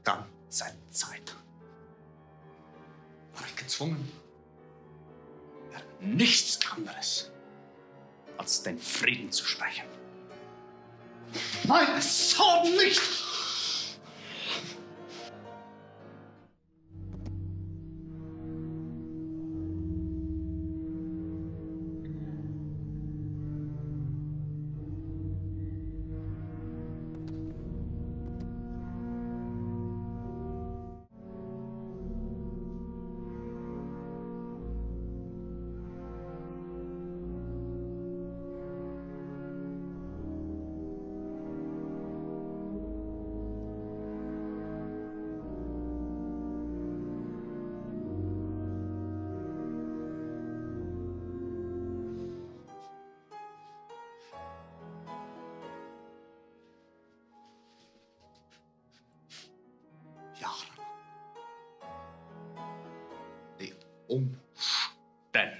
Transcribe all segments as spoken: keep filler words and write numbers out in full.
ganze Zeit war ich gezwungen, nichts anderes als den Frieden zu sprechen. Nein, so nicht! Die Umstände.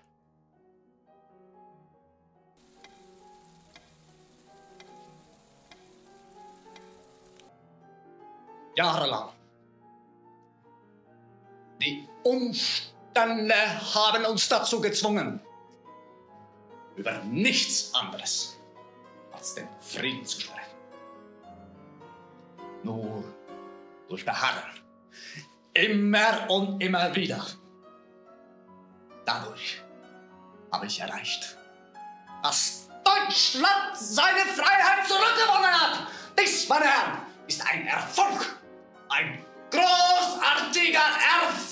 Jahrelang. Die Umstände haben uns dazu gezwungen, über nichts anderes als den Frieden zu sprechen. Nur durch Beharren. Immer und immer wieder. Dadurch habe ich erreicht, dass Deutschland seine Freiheit zurückgewonnen hat. Dies, meine Herren, ist ein Erfolg. Ein großartiger Erfolg.